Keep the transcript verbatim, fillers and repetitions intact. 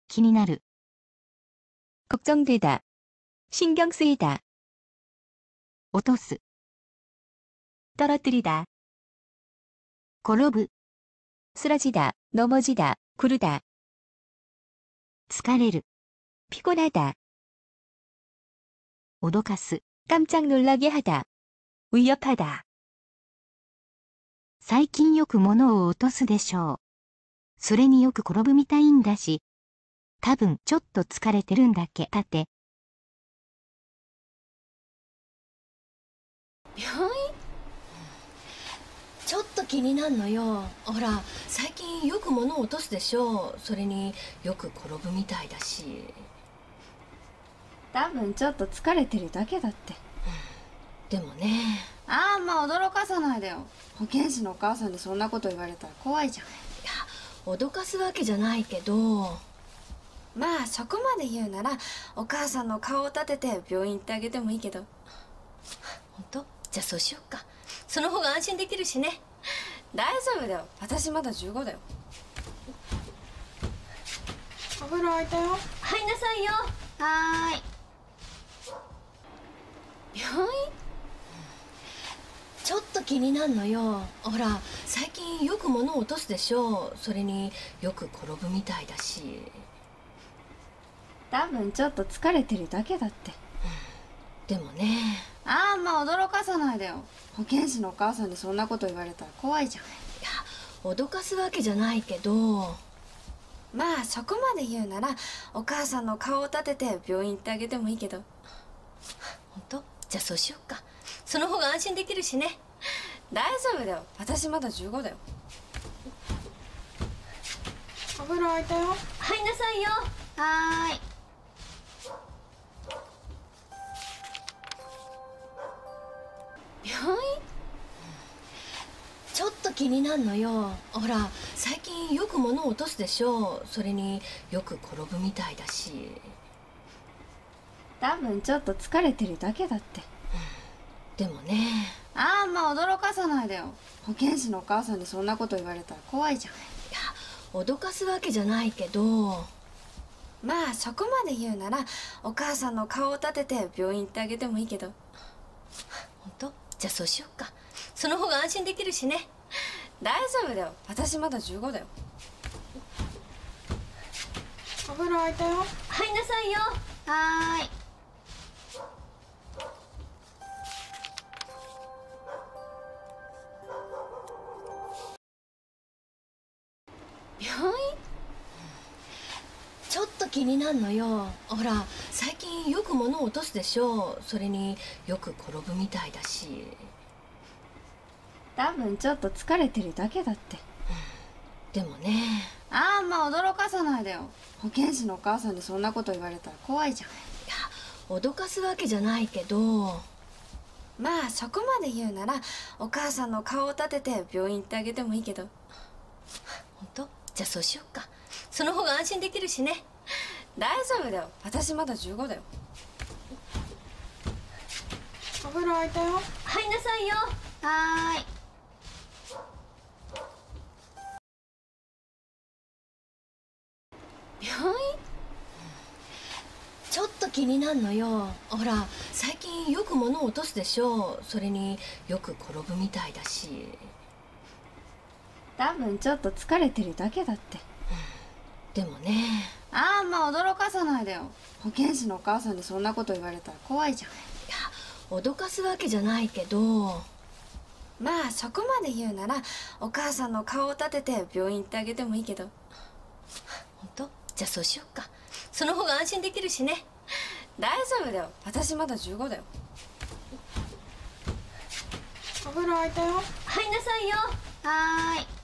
気になる。 걱정되다. 신경 쓰이다. 落とす。 떨어뜨리다. 転ぶ。 쓰러지다, 넘어지다, 구르다. 疲れる。 피곤하다. 脅かす。 깜짝 놀라게 하다. 위협하다. 最近よく物を落とすでしょう。それによく転ぶみたいんだし。多分ちょっと疲れてるんだけ。立て。 病院？ちょっと気になるのよ。ほら、最近よく物を落とすでしょ。それによく転ぶみたいだし。 多分ちょっと疲れてるだけだって、 うん、でもね。 あんま驚かさないでよ。保健師のお母さんにそんなこと言われたら怖いじゃん。いや、脅かすわけじゃないけど。 まあそこまで言うならお母さんの顔を立てて病院行ってあげてもいいけど。 本当？じゃあそうしよっか。その方が安心できるしね。 大丈夫だよ。私まだじゅうごだよ。お風呂空いたよ。 入んなさいよ。 はーい。 病院？ちょっと気になるのよ。ほら、最近よく物を落とすでしょ。それによく転ぶみたいだし。 多分ちょっと疲れてるだけだって、 うん、でもね。 あんま驚かさないでよ。保健師のお母さんにそんなこと言われたら怖いじゃん。いや、脅かすわけじゃないけど。 まあそこまで言うならお母さんの顔を立てて病院行ってあげてもいいけど。 本当？じゃあそうしよっか。その方が安心できるしね。 大丈夫だよ。私まだじゅうごだよ。お風呂空いたよ。 入んなさいよ。 はーい。 病院？ちょっと気になるのよ。ほら、最近よく物を落とすでしょ。それによく転ぶみたいだし。 多分ちょっと疲れてるだけだって、 うん、でもね。 あんま驚かさないでよ。保健師のお母さんにそんなこと言われたら怖いじゃん。いや、脅かすわけじゃないけど。 まあそこまで言うならお母さんの顔を立てて病院行ってあげてもいいけど。 本当？じゃあそうしよっか。その方が安心できるしね。 大丈夫だよ。私まだじゅうごだよ。お風呂空いたよ。 入んなさいよ。 はーい。 病院？ちょっと気になるのよ。ほら、最近よく物を落とすでしょ。それによく転ぶみたいだし。 多分ちょっと疲れてるだけだって、 うん、でもね。 あんま驚かさないでよ。保健師のお母さんにそんなこと言われたら怖いじゃん。 いや、脅かすわけじゃないけど。 まあそこまで言うならお母さんの顔を立てて病院行ってあげてもいいけど。 本当？じゃあそうしよっか。その方が安心できるしね。 大丈夫だよ。私まだじゅうごだよ。お風呂空いたよ。 入んなさいよ。 はーい。 病院？ちょっと気になるのよ。ほら、最近よく物を落とすでしょ。それによく転ぶみたいだし。 多分ちょっと疲れてるだけだって、 うん、でもね。 あんま驚かさないでよ。保健師のお母さんにそんなこと言われたら怖いじゃん。 いや、脅かすわけじゃないけど。 まあそこまで言うならお母さんの顔を立てて病院行ってあげてもいいけど。 本当？じゃあそうしよっか。その方が安心できるしね。 大丈夫だよ。私まだじゅうごだよ。お風呂空いたよ。 入んなさいよ。 はーい。